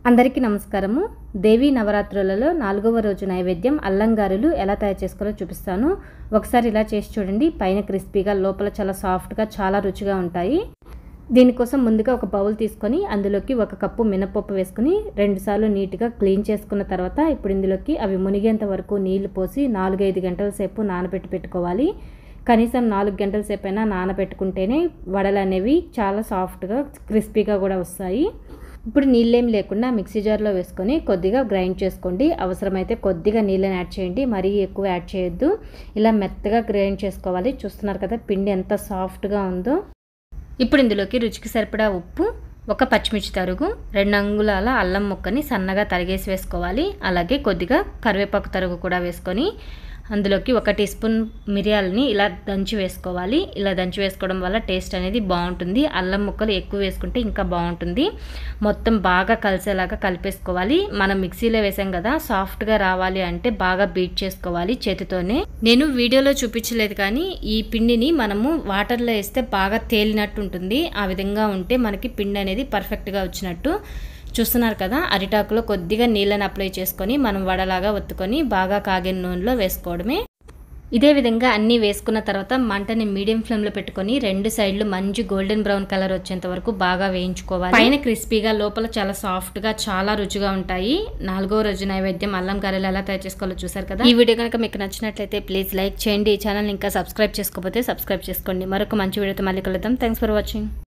అందరికీ నమస్కారము. దేవీ నవరాత్రులలో 4వ రోజు నైవేద్యం అల్లం గారెలు ఎలా తయారు చేసుకోవాలో చూపిస్తాను. ఒకసారి ఇలా చేసి చూడండి. పైన క్రిస్పీగా, లోపల చాలా సాఫ్ట్గా, చాలా రుచిగా ఉంటాయి. దీనికోసం ముందుగా ఒక బౌల్ తీసుకొని అందులోకి 1 కప్పు మినపప్పు వేసుకుని 2 సార్లు నీట్గా క్లీన్ చేసుకున్న తర్వాత ఇప్పుడు ఇందులోకి అవి మునిగేంత వరకు నీళ్లు పోసి 4-5 గంటల సేపు పెట్టుకోవాలి. కనీసం 4 గంటల సేపు అయినా నానబెట్టుకుంటేనే వడలు అనేవి చాలా సాఫ్ట్గా, క్రిస్పీగా కూడా వస్తాయి. ఇప్పుడు నీళ్ళేం లేకుండా మిక్సీ జార్లో వేసుకొని కొద్దిగా గ్రైండ్ చేసుకోండి. అవసరమైతే కొద్దిగా నీళ్ళని యాడ్ చేయండి, మరీ ఎక్కువ యాడ్ చేయొద్దు. ఇలా మెత్తగా గ్రైండ్ చేసుకోవాలి. చూస్తున్నారు కదా పిండి ఎంత సాఫ్ట్గా ఉందో. ఇప్పుడు ఇందులోకి రుచికి సరిపడా ఉప్పు, 1 పచ్చిమిర్చి తరుగు, 2 అంగుళాల అల్లం ముక్కని సన్నగా తరిగేసి వేసుకోవాలి. అలాగే కొద్దిగా కరివేపాకు తరుగు కూడా వేసుకొని అందులోకి 1 టీ స్పూన్ మిరియాలని ఇలా దంచి వేసుకోవాలి. ఇలా దంచి వేసుకోవడం వల్ల టేస్ట్ అనేది బాగుంటుంది. అల్లం ముక్కలు ఎక్కువ వేసుకుంటే ఇంకా బాగుంటుంది. మొత్తం బాగా కలిసేలాగా కలిపేసుకోవాలి. మనం మిక్సీలో వేసాం కదా, సాఫ్ట్గా రావాలి అంటే బాగా బీట్ చేసుకోవాలి చేతితోనే. నేను వీడియోలో చూపించలేదు కానీ ఈ పిండిని మనము వాటర్లో వేస్తే బాగా తేలినట్టు ఉంటుంది. ఆ విధంగా ఉంటే మనకి పిండి అనేది పర్ఫెక్ట్గా వచ్చినట్టు. చూస్తున్నారు కదా, అరిటాకులో కొద్దిగా నీళ్ళని అప్లై చేసుకొని మనం వడలాగా ఒత్తుకొని బాగా కాగిన నూనెలో వేసుకోవడమే. ఇదే విధంగా అన్నీ వేసుకున్న తర్వాత మంటని మీడియం ఫ్లేమ్లో పెట్టుకొని 2 సైడ్లు మంచి గోల్డెన్ బ్రౌన్ కలర్ వచ్చేంత వరకు బాగా వేయించుకోవాలి. పైన క్రిస్పీగా, లోపల చాలా సాఫ్ట్గా, చాలా రుచిగా ఉంటాయి. 4వ రోజు నైవేద్యం అల్లం గారెలు ఎలా తయారు చేసుకోవాలో చూసారు కదా. ఈ వీడియో కనుక మీకు నచ్చినట్లయితే ప్లీజ్ లైక్ చేయండి. ఈ ఛానల్ ఇంకా సబ్స్క్రైబ్ చేసుకోకపోతే సబ్స్క్రైబ్ చేసుకోండి. మరొక మంచి వీడియోతో మళ్ళీ కలుద్దాం. Thanks for watching.